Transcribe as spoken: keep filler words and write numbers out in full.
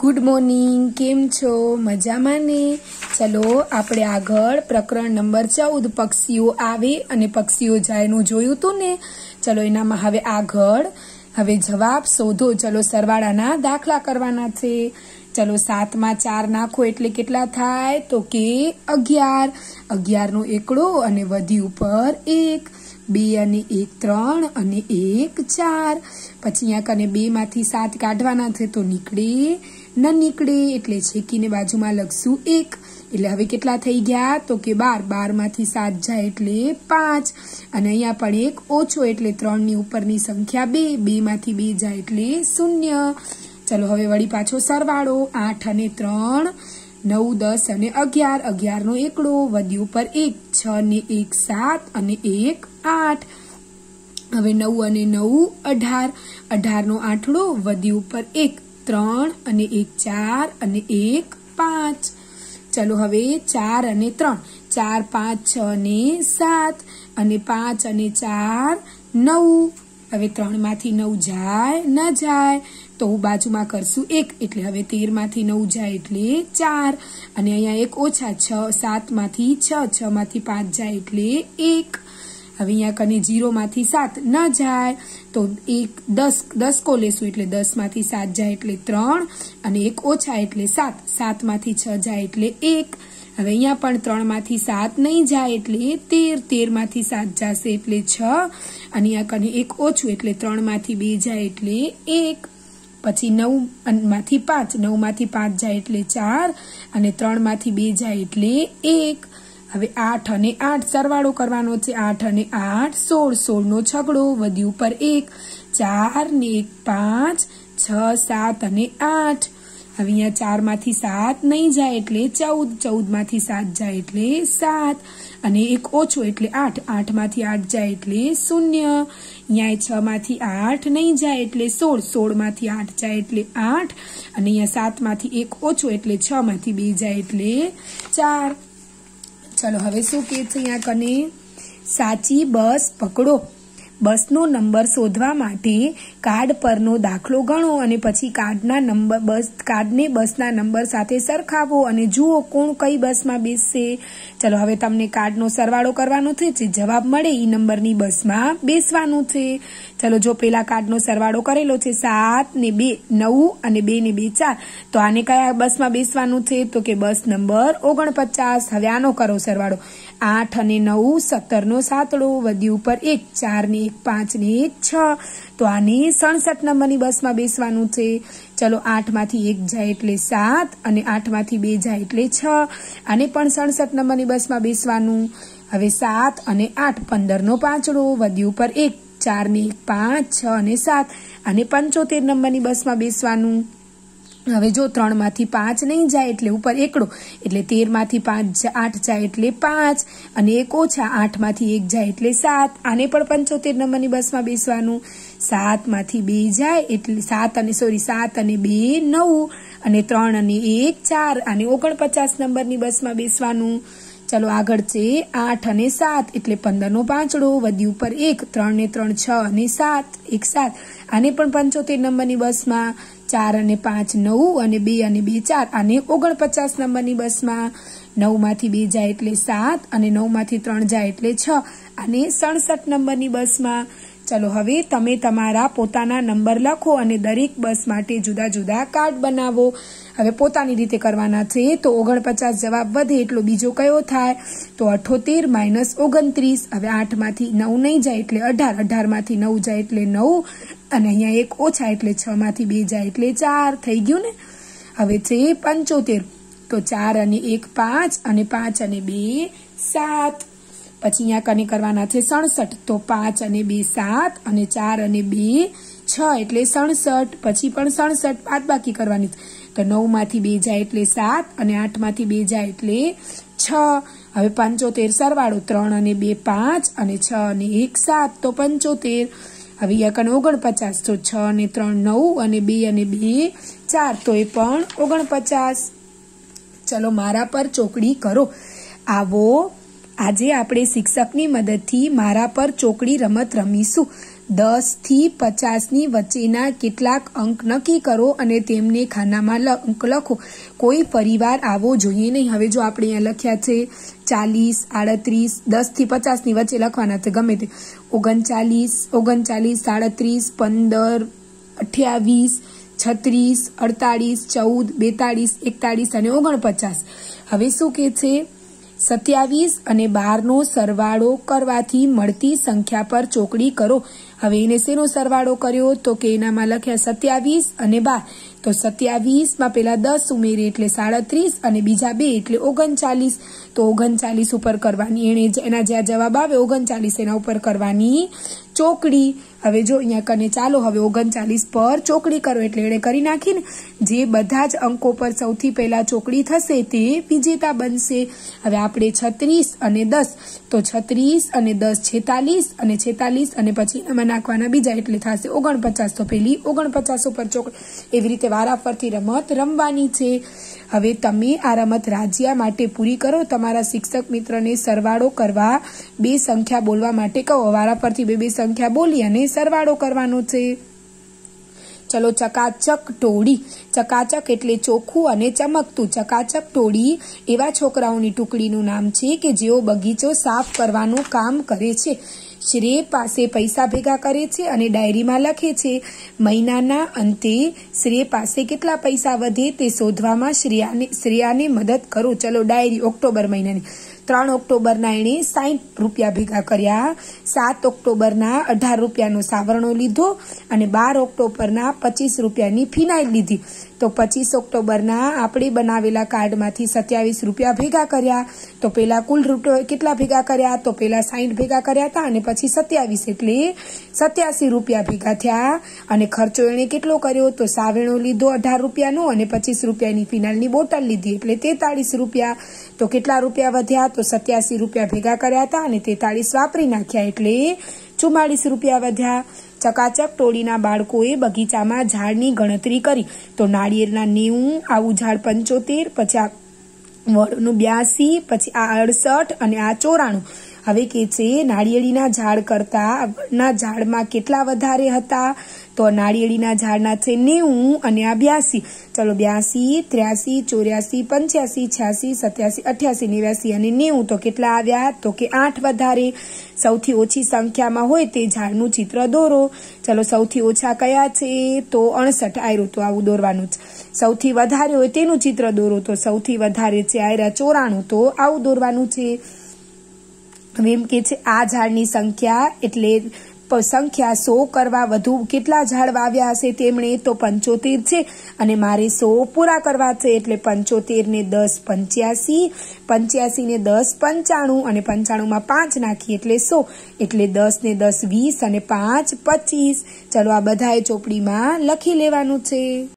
Good morning केम छो मजामां ने। चलो आपणे आगळ प्रकरण नंबर चौदह पक्षीओ आवे अने पक्षीओ जायनुं जोयुं तुं ने। चलो एनामां हवे आगळ हवे जवाब शोधो। चलो सरवाळाना दाखला करवाना छे। चलो सात में चार नाखो एटले केटला थाय तो के अगियार। अगियार नो एकड़ो अने वधी उपर एक। बे अने एक त्रण अने एक चार। पछी अहींया कने बे मांथी सात काढवाना छे तो निकळे न निकळे एटले छेकीने बाजुमां लखशुं एक। एटले हवे केटला थई गया तो के बार। बार मांथी सात जाय एटले पांच अने अहींया पण एक ओछो एटले त्रण नी उपरनी संख्या बे। बे मांथी बे जाय एटले शून्य। चलो हवे वળી पाछो सरवाळो। आठ अने त्रण नौ दस अने अगियार। अगियार नो एकड़ो वधी उपर एक। छ ने एक सात अने एक आठ। हवे नौ अने नौ अठार। अठार नो आठड़ो वधी उपर एक। त्रण अने एक चार अने एक पांच। चलो हवे चार अने त्रण। चार पांच छ ने सात अने पांच अने चार नौ। हवे त्रण मांथी नौ जाय न जाय तो बाजुमां करशुं एक एटले हवे तेर मांथी नौ जाय एटले चार अने अहींया एक ओछा छ। सात मांथी छ। छ मांथी पांच जाय एटले एक। हवे अहींया कने जीरो मांथी सात न जाय तो एक दस दस को लेशुं एटले दस मांथी सात जाय एटले त्रण अने एक ओछा एटले सात। सात मांथी छ जाय एटले एक। हवे अहींया पण त्रण मांथी सात नहीं जाय एटले तेर। तेर मांथी सात जाशे एटले छ अने अहींया कने एक ओछुं एटले त्रण मांथी बे जाय एटले एक। पछी नौ मांथी पांच। नौ मांथी पांच जाय एटले चार अने त्रण मांथी बे जाय एटले एक। हवे आठ अने आठ सरवाळो करवानो छे। आठ अने आठ सोळ। सोळ नो छगड़ो वधी उपर एक। चार ने एक पांच। छ सात अने आठ। हवे अहींया चार मांथी सात नहीं जाय एटले चौद। चौद मांथी सात जाय एटले सात अने एक ओछो एटले आठ। आठ मांथी आठ जाय एटले शून्य। अहींया छ मांथी आठ नहीं जाय एटले सोळ। सोळ मांथी आठ जाय एटले आठ अने अहींया सात मांथी एक ओछो एटले छ मांथी बे जाय एटले चार। चलो हवे शुं के छे अहींया कने साची बस पकड़ो। बसनो नंबर शोधवा माटे कार्ड परनो दाखलो गणो अने पछी कार्डना नंबर बस कार्डने बसना नंबर साथे सरखावो अने जुओ कोण कई बसमां बेसशे। चलो हवे तमने कार्डनो सरवाळो करवानो छे। जे जवाब मळे ई नंबरनी बसमां बेसवानुं छे। चलो जो पेला कार्डनो सरवाळो करेलो छे सात ने बे नौ अने बे ने बे चार तो आने कया बसमां बेसवानुं छे तो के बस नंबर ओगणपचास। हवे आनो करो सरवाळो। आठ अने नौ सत्तर नो सातड़ो वधी उपर एक। चार ने एक पांच ने एक छ तो आने सड़सठ नंबरनी बसमां बेसवानुं छे। चलो आठ मांथी एक जाय एटले सात अने आठ मांथी बे जाय एटले छ। आने पण सड़सठ नंबरनी बसमां बेसवानुं। हवे सात अने आठ पंदर नो पांचड़ो वधी उपर एक। चार ने एक पांच छ अने सात आने पंचोतेर नंबरनी बसमां बेसवानुं। हवे जो त्रण मांथी पांच नहीं जाय एटले उपर एकड़ो एटले तेर मांथी पांच आठ जाय एटले पांच अने एक ओछा आठ मांथी एक जाय एटले सात। आने पण पंचोतेर नंबरनी बसमां बेसवानुं। सात मांथी बे जाय एटले सात अने सॉरी सात अने बे नौ अने त्रण अने एक चार आने ओगणपचास नंबरनी बसमां बेसवानुं। चलो आगळ छे आठ अने सात एटले पंदर नो पांचड़ो वधी उपर एक। त्रण ने त्रण छ अने सात एक सात आने पण पंचोतेर नंबरनी बसमां। चार अने पांच नौ अने बे अने बे चार आने ओगणपचास नंबरनी बसमां। नौ मांथी बे जाय एटले सात अने नौ मांथी त्रण जाय एटले छ आने सड़सठ नंबरनी बसमां। चलो हवे तमे तमारा पोताना नंबर लखो अने दरेक बस माटे जुदा जुदा कार्ड बनावो। हवे पोतानी रीते करवाना छे तो ओगणपचास जवाब वधे एटलो बीजो कयो थाय तो अठोतेर माइनस ओगणत्रीस। हवे आठ मांथी नौ नहीं जाय एटले अठार। अठार मांथी नौ जाय एटले नौ अने अहींया एक ओछा एटले छ मांथी बे जाय एटले चार। थई गयुं ने। हवे छे पंचोतेर तो चार अने एक पांच अने पांच अने बे सात। पछी अहींया कने करवाना छे सड़सठ तो पांच अने बे सात अने चार अने बे छ एटले सड़सठ। पछी पण सड़सठ बादबाकी करवानी तो नौ मांथी बे जाय एटले सात अने आठ मांथी बे जाय एटले छ। हवे पंचोतेर सरवाळो। त्रण अने बे पांच अने छ अने एक सात तो पंचोतेर। हवे अहींया कने ओगणपचास तो छ अने त्रण नौ अने बे अने बे चार तो ए पण ओगणपचास। चलो मारा पर ચોકડી करो। आवो આજે આપણે શિક્ષકની મદદથી મારા પર ચોકડી રમત રમીશું। दस थी पचास ની વચ્ચેના કેટલાક અંક નક્કી કરો અને તેમને ખાનામાં અંક લખો। કોઈ પરિવાર આવો જોઈએ નહીં। હવે જો આપણે અહીંયા લખ્યા છે ચાલીસ, આડત્રીસ, દસ થી પચાસ ની વચ્ચે લખવાના છે ગમે તે, ઓગણચાલીસ, ઓગણચાલીસ, સાડત્રીસ, પંદર, અઠ્યાવીસ, છત્રીસ, અડતાલીસ, ચૌદ, બેતાલીસ, એકતાલીસ અને ઓગણપચાસ। હવે શું કે છે, સત્યાવીસ અને બાર નો સરવાળો કરવાથી મળતી સંખ્યા પર ચોકડી કરો। હવે એને શેનો સરવાળો કર્યો તો કે એનામાં લખ્યા સત્યાવીસ અને બાર, તો સત્યાવીસ માં પેલા દસ ઉમેરી એટલે સાડત્રીસ અને બીજા બે એટલે ઓગણચાલીસ, તો ઓગણચાલીસ ઉપર કરવાની, એને એના જે જવાબ આવે ઓગણચાલીસ એના ઉપર કરવાની ચોકડી। હવે જો અહીંયા કને ચાલો હવે ઓગણચાલીસ પર ચોકડી કરો એટલે એને કરી નાખીને જે બધા જ અંકો પર સૌથી પહેલા ચોકડી થશે તે વિજેતા બનશે। હવે આપણે છત્રીસ અને દસ, તો છત્રીસ અને દસ છેતાલીસ અને છેતાલીસ અને પછી એમાં નાખવાના બીજા એટલે થશે ઓગણપચાસ, તો પેલી ઓગણપચાસ ઉપર ચોકડી। એવી રીતે વારાફરતી રમત રમવાની છે। હવે તમે આ રમત રાજ્ય માટે પૂરી કરો। તમારા શિક્ષક મિત્રને સરવાળો કરવા બે સંખ્યા બોલવા માટે કહો। વારાફરતી બે બે સંખ્યા બોલી અને સરવાળો કરવાનો છે। ચલો, ચકાચક ટોળી। ચકાચક એટલે ચોખ્ખું અને ચમકતું। ચકાચક ટોળી એવા છોકરાઓની ટુકડીનું નામ છે કે જેઓ બગીચો સાફ કરવાનું કામ કરે છે। શ્રેય પાસે પૈસા ભેગા કરે છે અને ડાયરીમાં લખે છે। મહિનાના અંતે શ્રેય પાસે કેટલા પૈસા વધે તે શોધવામાં શ્રેયાને શ્રેયાને મદદ કરો। ચલો, ડાયરી ઓક્ટોબર મહિનાની, ત્રણ ઓક્ટોબરના એણે સાઠ રૂપિયા ભેગા કર્યા, સાત ઓક્ટોબરના અઢાર રૂપિયાનો સાવરણો લીધો અને બાર ઓક્ટોબરના પચીસ રૂપિયાની ફિનાઇલ લીધી। તો પચીસ ઓક્ટોબરના આપણે બનાવેલા કાર્ડમાંથી સત્યાવીસ રૂપિયા ભેગા કર્યા, તો પેલા કુલ રૂપિયા કેટલા ભેગા કર્યા, તો પેલા સાઠ ભેગા કર્યા હતા અને પછી સત્યાવીસ એટલે સત્યાસી રૂપિયા ભેગા થયા। અને ખર્ચો એણે કેટલો કર્યો, તો સાવેણો લીધો અઢાર રૂપિયાનો અને પચીસ રૂપિયાની ફિનાઇલની બોટલ લીધી એટલે તેતાળીસ રૂપિયા। તો કેટલા રૂપિયા વધ્યા, તો સત્યાસી રૂપિયા ભેગા કર્યા હતા અને તેતાળીસ વાપરી નાખ્યા એટલે ચુમ્માળીસ રૂપિયા વધ્યા। ચકાચક ટોળીના બાળકોએ બગીચામાં ઝાડની ગણતરી કરી, તો નાળિયેરના નેવું, આવું ઝાડ પંચોતેર, પછી આ વડનું બ્યાસી, પછી આ અડસઠ અને આ ચોરાણું। હવે કે છે નાળિયેરીના ઝાડ કરતા ના ઝાડમાં કેટલા વધારે હતા, તો નાળિયેરીના ઝાડના છે નેવું અને આ બ્યાસી। ચલો, બ્યાસી, ત્ર્યાસી, ચોર્યાસી, પંચ્યાસી, છ્યાસી, સત્યાસી, અઠ્યાસી, નેવ્યાસી અને નેવું, તો કેટલા આવ્યા, તો કે આઠ વધારે। સૌથી ઓછી સંખ્યામાં હોય તે ઝાડનું ચિત્ર દોરો। ચલો, સૌથી ઓછા કયા છે, તો અડસઠ આયરું, તો આવું દોરવાનું છે। સૌથી વધારે હોય તેનું ચિત્ર દોરો, તો સૌથી વધારે છે આયરા ચોરાણું, તો આવું દોરવાનું છે। હવે એમ કે છે આ ઝાડની સંખ્યા એટલે સંખ્યા સો કરવા વધુ કેટલા ઝાડ વાવ્યા હશે તેમણે, તો પંચોતેર છે અને મારે સો પૂરા કરવા છે એટલે પંચોતેર ને દસ પંચ્યાસી, પંચ્યાસી ને દસ પંચાણું અને પંચાણું માં પાંચ નાખી એટલે સો, એટલે દસ ને દસ વીસ અને પાંચ પચીસ। ચલો, આ બધાએ ચોપડીમાં લખી લેવાનું છે।